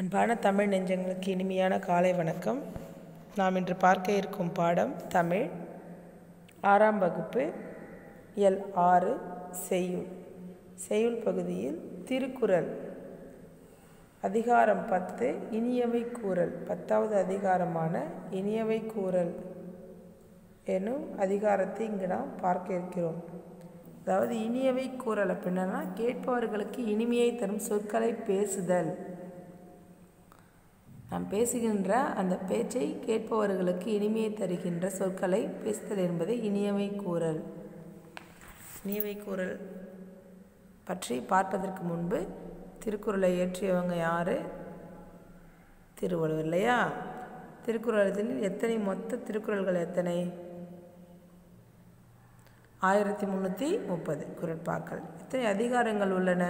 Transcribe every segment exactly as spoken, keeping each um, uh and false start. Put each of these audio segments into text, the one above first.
அன்பான தமிழ் நெஞ்சங்களுக்கு இனிமையான காலை வணக்கம். நாம் இன்று பார்க்க இருக்கும் பாடம் தமிழ் ஆறாம் வகுப்பு இயல் ஆறு செய்யுள். செய்யுள் பகுதியில் திருக்குறள் அதிகாரம் பத்து இனியவை கூறல், பத்தாவது அதிகாரமான இனியவை கூறல் எனும் அதிகாரத்தை இங்கு நாம் பார்க்க இருக்கிறோம். அதாவது இனியவை கூறல் அப்படின்னா கேட்பவர்களுக்கு இனிமையை தரும் சொற்களை பேசுதல். நாம் பேசுகின்ற அந்த பேச்சை கேட்பவர்களுக்கு இனிமையை தருகின்ற சொற்களை பேசுதல் என்பதை இனியவை கூறல். இனியவை கூறல் பற்றி பார்ப்பதற்கு முன்பு திருக்குறளை இயற்றியவங்க யார்? திருவள்ளுவர் இல்லையா? திருக்குறளில் எத்தனை மொத்த திருக்குறள்கள் எத்தனை? ஆயிரத்தி முந்நூற்றி முப்பது குறட்பாக்கள். எத்தனை அதிகாரங்கள் உள்ளன?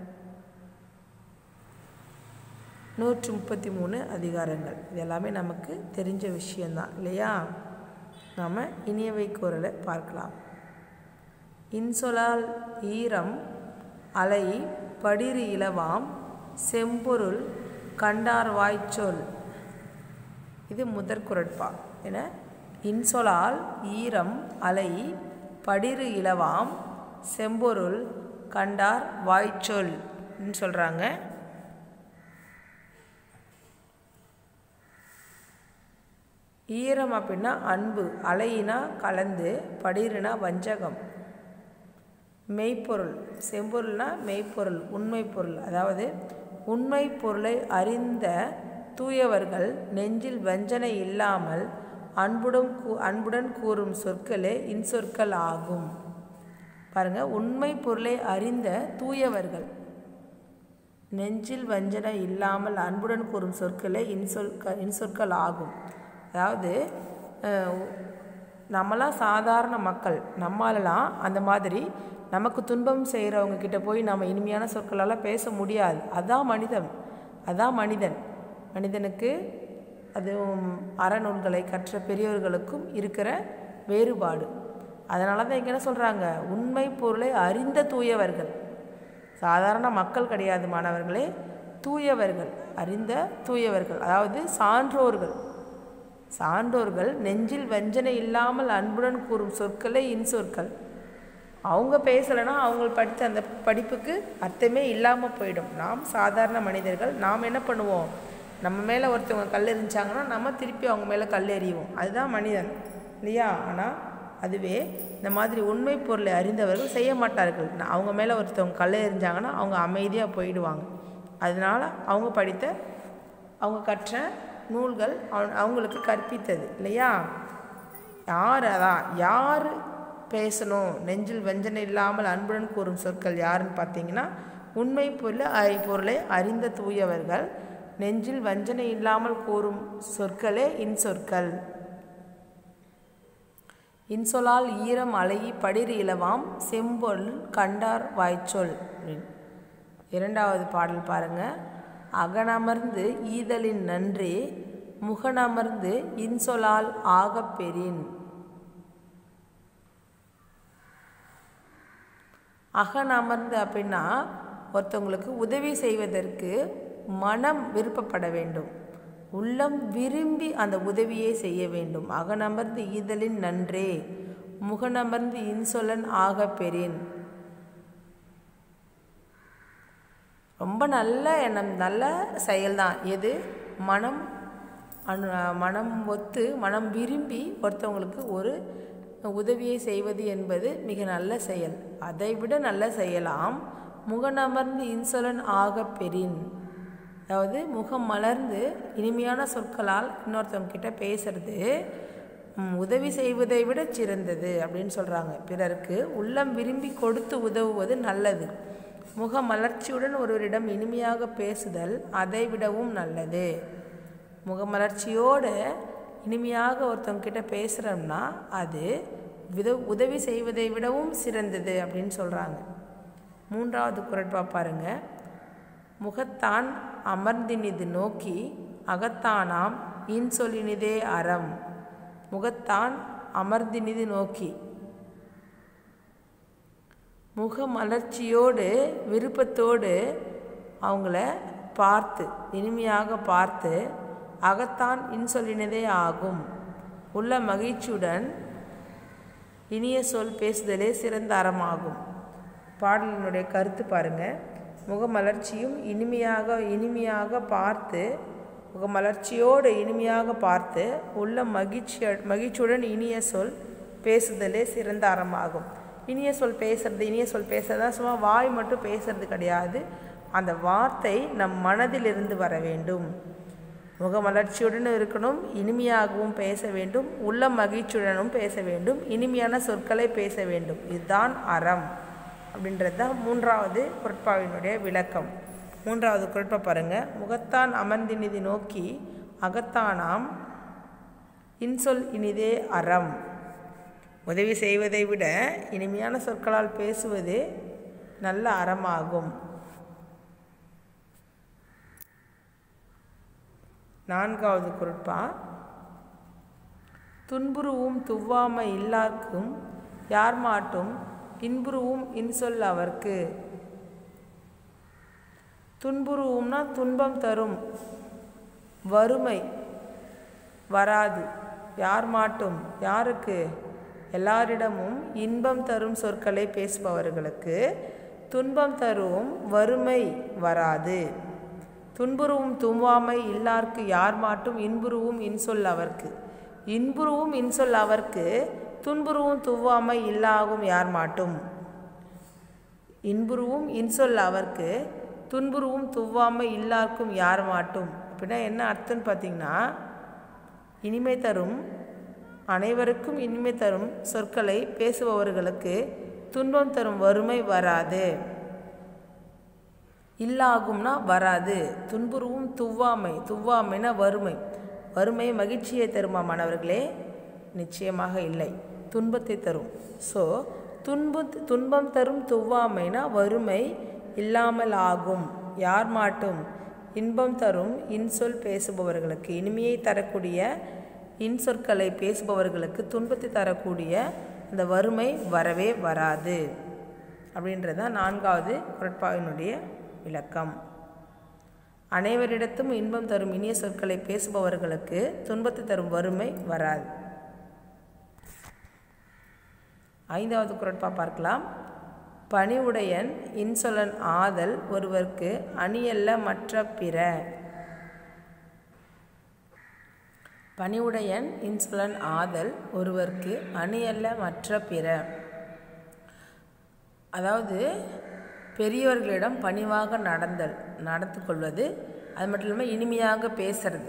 நூற்றி முப்பத்தி மூணு அதிகாரங்கள். இது எல்லாமே நமக்கு தெரிஞ்ச விஷயந்தான் இல்லையா? நாம் இனியவை கூறலை பார்க்கலாம். இன்சொலால் ஈரம் அலை படிறு இலவாம் செம்பொருள் கண்டார் வாய்ச்சொல். இது முதற் குறட்பா. என இன்சொலால் ஈரம் அலை படிறு இலவாம் செம்பொருள் கண்டார் வாய்ச்சொல் சொல்கிறாங்க. ஈரம் அப்படின்னா அன்பு, அலையினா கலந்து, படிறுனா வஞ்சகம், மெய்ப்பொருள், செம்பொருள்னா மெய்ப்பொருள், உண்மை பொருள். அதாவது உண்மை பொருளை அறிந்த தூயவர்கள் நெஞ்சில் வஞ்சனை இல்லாமல் அன்புடன் அன்புடன் கூறும் சொற்களே இன்சொற்கள் ஆகும். பாருங்கள், உண்மை பொருளை அறிந்த தூயவர்கள் நெஞ்சில் வஞ்சனை இல்லாமல் அன்புடன் கூறும் சொற்களே இன்சொற்கள் இன்சொற்கள் ஆகும். அதாவது நம்மளாம் சாதாரண மக்கள், நம்மளாலாம் அந்த மாதிரி நமக்கு துன்பம் செய்கிறவங்க கிட்ட போய் நம்ம இனிமையான சொற்களால் பேச முடியாது. அதான் மனிதன், அதான் மனிதன். மனிதனுக்கு அதுவும் அறநூல்களை கற்ற பெரியவர்களுக்கும் இருக்கிற வேறுபாடு. அதனால தான் இங்கே என்ன சொல்கிறாங்க? உண்மை பொருளை அறிந்த தூயவர்கள். சாதாரண மக்கள் கிடையாது மாணவர்களே, தூயவர்கள், அறிந்த தூயவர்கள், அதாவது சான்றோர்கள். சான்றோர்கள் நெஞ்சில் வஞ்சனை இல்லாமல் அன்புடன் கூறும் சொற்களே இன்சொற்கள். அவங்க பேசலைன்னா அவங்க படித்த அந்த படிப்புக்கு அர்த்தமே இல்லாமல் போயிடும். நாம் சாதாரண மனிதர்கள், நாம் என்ன பண்ணுவோம்? நம்ம மேலே ஒருத்தவங்க கல் எறிஞ்சாங்கன்னா நம்ம திருப்பி அவங்க மேலே கல் எறிவோம். அதுதான் மனிதன் இல்லையா? ஆனால் அதுவே இந்த மாதிரி உண்மை பொருளை அறிந்தவர்கள் செய்ய மாட்டார்கள். அவங்க மேலே ஒருத்தவங்க கல் எறிஞ்சாங்கன்னா அவங்க அமைதியாக போயிடுவாங்க. அதனால் அவங்க படித்த அவங்க கற்ற நூல்கள் அவங்களுக்கு கற்பித்தது இல்லையா? யார் அதான் யார் பேசணும்? நெஞ்சில் வஞ்சனை இல்லாமல் அன்புடன் கூறும் சொற்கள் யாருன்னு பார்த்தீங்கன்னா உண்மை பொருளை பொருளை அறிந்த தூயவர்கள் நெஞ்சில் வஞ்சனை இல்லாமல் கூறும் சொற்களே இன்சொற்கள். இன்சொலால் ஈரம் அலையி படிறு இலவாம் செம்பொருள் கண்டார் வாய்ச்சொல். இரண்டாவது பாடல் பாருங்க. அகனமர்ந்து ஈதலின் நன்றே முகனமர்ந்து இன்சொலால் ஆகப் பெறின். அகனமர்ந்து அப்படின்னா ஒருத்தவங்களுக்கு உதவி செய்வதற்கு மனம் விருப்பப்பட வேண்டும், உள்ளம் விரும்பி அந்த உதவியை செய்ய வேண்டும். அகனமர்ந்து ஈதலின் நன்றே முகனமர்ந்து இன்சொலன் ஆகப் பெறின். ரொம்ப நல்ல எண்ணம், நல்ல செயல்தான். எது? மனம் அனு மனம் ஒத்து மனம் விரும்பி ஒருத்தவங்களுக்கு ஒரு உதவியை செய்வது என்பது மிக நல்ல செயல். அதைவிட நல்ல செயலாம் முகனமர்ந்து இன்சொலன் ஆகப் பெறின். அதாவது முகம் மலர்ந்து இனிமையான சொற்களால் இன்னொருத்தவங்க கிட்ட பேசுறது உதவி செய்வதை விட சிறந்தது அப்படின்னு சொல்கிறாங்க. பிறருக்கு உள்ளம் விரும்பி கொடுத்து உதவுவது நல்லது. முக மலர்ச்சியுடன் ஒருவரிடம் இனிமையாக பேசுதல் அதை விடவும் நல்லது. முகமலர்ச்சியோடு இனிமையாக ஒருத்தவங்க கிட்ட பேசுகிறோம்னா அது வித உதவி செய்வதை விடவும் சிறந்தது அப்படின்னு சொல்கிறாங்க. மூன்றாவது குறட்பா பாருங்க. முகத்தான் அமர்ந்தினிது நோக்கி அகத்தானாம் இன்சொலினிதே அறம். முகத்தான் அமர்ந்தினிது நோக்கி, முக மலர்ச்சியோடு விருப்பத்தோடு அவங்கள பார்த்து இனிமையாக பார்த்து அகத்தான் இன்சொல்லினதே ஆகும். உள்ள மகிழ்ச்சியுடன் இனிய சொல் பேசுதலே சிறந்த அறமாகும். பாடலினுடைய கருத்து பாருங்கள். முகமலர்ச்சியும் இனிமையாக இனிமையாக பார்த்து முகமலர்ச்சியோடு இனிமையாக பார்த்து உள்ள மகிழ்ச்சி மகிழ்ச்சியுடன் இனிய சொல் பேசுதலே சிறந்த அறமாகும். இனிய சொல் பேசுறது இனிய சொல் பேசுறதா சும்மா வாய் மட்டும் பேசுறது கிடையாது. அந்த வார்த்தை நம் மனதிலிருந்து வர வேண்டும். முகமலர்ச்சியுடன் இருக்கணும், இனிமையாகவும் பேச வேண்டும், உள்ள மகிழ்ச்சியுடனும் பேச வேண்டும், இனிமையான சொற்களை பேச வேண்டும். இதுதான் அறம் அப்படின்றது தான் மூன்றாவது குறட்பாவினுடைய விளக்கம். மூன்றாவது குறட்பா பாருங்கள். முகத்தான் அமர்ந்தினிதி நோக்கி அகத்தானாம் இன்சொல் இனிதே அறம். உதவி செய்வதை விட இனிமையான சொற்களால் பேசுவதே நல்ல அறமாகும். நான்காவது குறட்பா. துன்புருவும் துவ்வாமை இல்லார்க்கும் யார் மாட்டும் இன்புருவும் இன்சொல் அவர்க்கு. துன்புருவும்னா துன்பம் தரும், வறுமை வராது. யார் மாட்டும் யாருக்கு? எல்லாரிடமும் இன்பம் தரும் சொற்களை பேசுபவர்களுக்கு துன்பம் தரும் வறுமை வராது. துன்புருவும் தும்பாமை இல்லார்க்கு யார் மாட்டும் இன்புருவும் இன்சொல் அவர்க்கு. இன்புருவும் இன்சொல் அவர்க்கு துன்புருவும் துவ்வாமை இல்லாகும் யார் மாட்டும். இன்புருவும் இன்சொல் அவர்க்கு துன்புருவும் துவ்வாமை இல்லார்க்கும் யார் மாட்டும். அப்படின்னா என்ன அர்த்தம்னு பார்த்தீங்கன்னா, இனிமை தரும் அனைவருக்கும் இனிமை தரும் சொற்களை பேசுபவர்களுக்கு துன்பம் தரும் வறுமை வராது. இல்லாகும்னா வராது. துன்புருவும் துவ்வாமை, துவ்வாமைனா வறுமை. வறுமை மகிழ்ச்சியை தருமா மாணவர்களே? நிச்சயமாக இல்லை, துன்பத்தை தரும். ஸோ துன்பு துன்பம் தரும் துவ்வாமைனா வறுமை இல்லாமல் ஆகும். யார் மாட்டும்? இன்பம் தரும் இன்சொல் பேசுபவர்களுக்கு, இனிமையை தரக்கூடிய இன்சொற்களை பேசுபவர்களுக்கு துன்பத்தை தரக்கூடிய அந்த வறுமை வரவே வராது. அப்படின்றது தான் நான்காவது குறட்பாவினுடைய விளக்கம். அனைவரிடத்தும் இன்பம் தரும் இனிய சொற்களை பேசுபவர்களுக்கு துன்பத்தை தரும் வறுமை வராது. ஐந்தாவது குறட்பா பார்க்கலாம். பணிவுடையன் இன்சொலன் ஆதல் ஒருவர்க்கு அணியல்ல மற்ற பிற. பணிவுடையன் இன்சொலன் ஆதல் ஒருவர்க்கு அணியல்ல மற்ற பிற. அதாவது பெரியவர்களிடம் பணிவாக நடந்தல் நடந்து கொள்வது, அது மட்டும் இல்லாமல் இனிமையாக பேசுறது,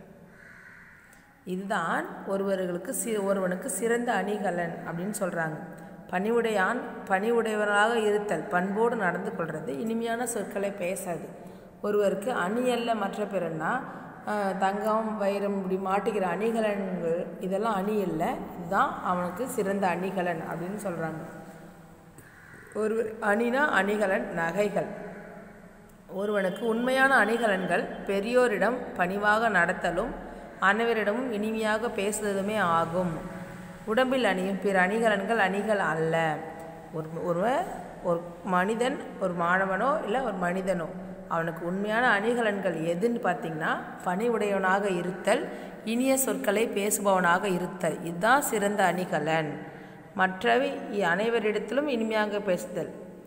இதுதான் ஒருவர்களுக்கு சி ஒருவனுக்கு சிறந்த அணிகலன் அப்படின்னு சொல்கிறாங்க. பணிவுடையான் பணிவுடையவராக இருத்தல், பண்போடு நடந்து கொள்வது, இனிமையான சொற்களை பேசாது ஒருவருக்கு அணியல்ல மற்ற பிறன்னா தங்கம் வைரம் இப்படி மாட்டுகிற அணிகலன்கள் இதெல்லாம் அணி இல்லை, இதுதான் அவனுக்கு சிறந்த அணிகலன் அப்படின்னு சொல்கிறாங்க. ஒரு அணினா அணிகலன் நகைகள். ஒருவனுக்கு உண்மையான அணிகலன்கள் பெரியோரிடம் பணிவாக நடத்தலும் அனைவரிடமும் இனிமையாக பேசுவதுமே ஆகும். உடம்பில் அணியும் பிற அணிகலன்கள் அணிகள் அல்ல. ஒரு ஒருவன் ஒரு மனிதன் ஒரு மாணவனோ இல்லை ஒரு மனிதனோ அவனுக்கு உண்மையான அணிகலன்கள் எதுன்னு பார்த்திங்கன்னா, பணிவுடையவனாக இருத்தல், இனிய சொற்களை பேசுபவனாக இருத்தல், இதுதான் சிறந்த அணிகலன். மற்றவை அனைவரிடத்திலும் இனிமையாக பேசுதல்,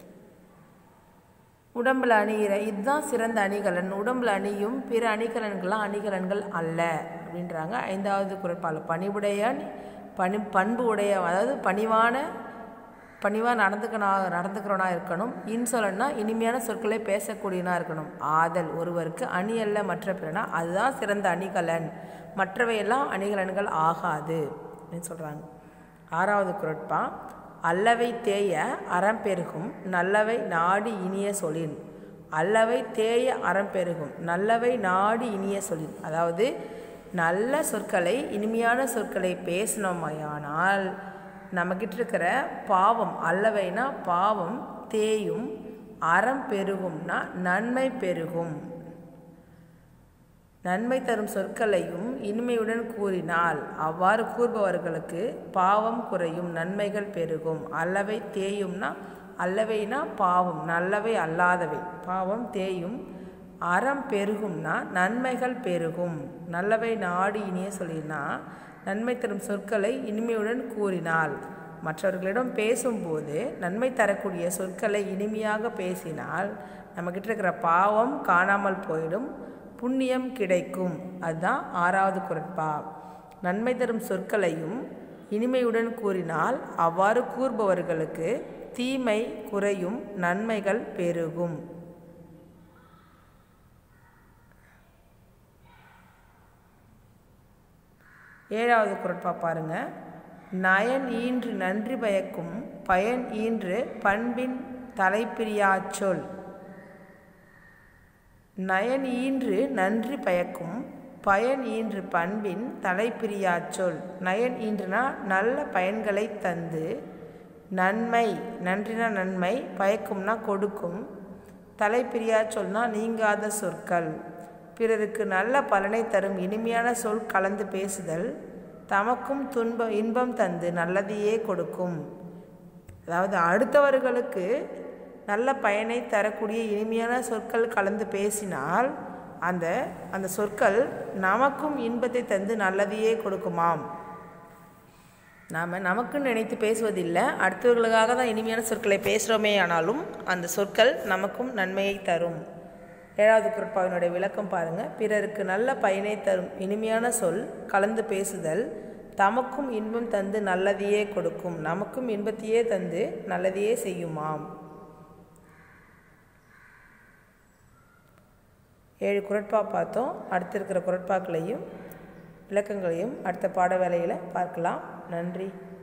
உடம்பில் அணிகிற இதுதான் சிறந்த அணிகலன். உடம்பில் அணியும் பிற அணிகலன்கள்லாம் அணிகலன்கள் அல்ல அப்படின்றாங்க. ஐந்தாவது குறட்பால் பணிவுடையான் பணி பண்பு உடைய, அதாவது பணிவான பணிவாக நடந்துக்கணா நடந்துக்கிறவனா இருக்கணும். இன்சொலன்னா இனிமையான சொற்களை பேசக்கூடியனா இருக்கணும். ஆதல் ஒருவருக்கு அணி அல்ல மற்ற பிறனா, அதுதான் சிறந்த அணிகலன், மற்றவையெல்லாம் அணிகலன்கள் ஆகாது அப்படின்னு சொல்கிறாங்க. ஆறாவது குறட்பா. அல்லவை தேய அறம் பெருகும் நல்லவை நாடி இனிய சொலின். அல்லவை தேய அறம் பெருகும் நல்லவை நாடி இனிய சொலின். அதாவது நல்ல சொற்களை இனிமையான சொற்களை பேசினோமையானால் நம்மக்கிட்ட இருக்கிற பாவம், அல்லவைனா பாவம் தேயும், அறம் பெருகும்னா நன்மை பெருகும். நன்மை தரும் சொற்களையும் இனிமையுடன் கூறினால் அவ்வாறு கூறுபவர்களுக்கு பாவம் குறையும், நன்மைகள் பெருகும். அல்லவை தேயும்னா, அல்லவைனா பாவம், நல்லவை அல்லாதவை, பாவம் தேயும், அறம் பெருகும்னா நன்மைகள் பெருகும். நல்லவை நாடி இனிய சொல்லினா நன்மை தரும் சொற்களை இனிமையுடன் கூறினால். மற்றவர்களிடம் பேசும்போது நன்மை தரக்கூடிய சொற்களை இனிமையாக பேசினால் நம்மக்கிட்ட இருக்கிற பாவம் காணாமல் போயிடும், புண்ணியம் கிடைக்கும். அதுதான் ஆறாவது குறட்பா. நன்மை தரும் சொற்களையும் இனிமையுடன் கூறினால் அவ்வாறு கூறுபவர்களுக்கு தீமை குறையும், நன்மைகள் பெருகும். ஏழாவது குறட்பா பாருங்க. நயன் ஈன்று நன்றி பயக்கும், பயன் ஈன்று பண்பின் தலைப்பிரியாச்சொல். நயன் ஈன்று நன்றி பயக்கும், பயன் ஈன்று பண்பின் தலைப்பிரியாச்சொல். நயன் ஈன்றுனா நல்ல பயன்களை தந்து, நன்மை நன்றினா நன்மை, பயக்கும்னா கொடுக்கும், தலைப்பிரியா சொல்னா நீங்காத சொற்கள். பிறருக்கு நல்ல பலனை தரும் இனிமையான சொல் கலந்து பேசுதல் தமக்கும் துன்ப இன்பம் தந்து நல்லதையே கொடுக்கும். அதாவது அடுத்தவர்களுக்கு நல்ல பயனை தரக்கூடிய இனிமையான சொற்கள் கலந்து பேசினால் அந்த அந்த சொற்கள் நமக்கும் இன்பத்தை தந்து நல்லதையே கொடுக்குமாம். நாம் நமக்குன்னு நினைத்து பேசுவதில்லை, அடுத்தவர்களுக்காக தான் இனிமையான சொற்களை பேசுகிறோமே, ஆனாலும் அந்த சொற்கள் நமக்கும் நன்மையை தரும். ஏழாவது குறட்பாவினுடைய விளக்கம் பாருங்கள். பிறருக்கு நல்ல பயனை தரும் இனிமையான சொல் கலந்து பேசுதல் தமக்கும் இன்பம் தந்து நல்லதையே கொடுக்கும். நமக்கும் இன்பத்தையே தந்து நல்லதையே செய்யுமாம். ஏழு குறட்பா பார்த்தோம். அடுத்து இருக்கிற குறட்பாக்களையும் விளக்கங்களையும் அடுத்த பாட வேளையில் பார்க்கலாம். நன்றி.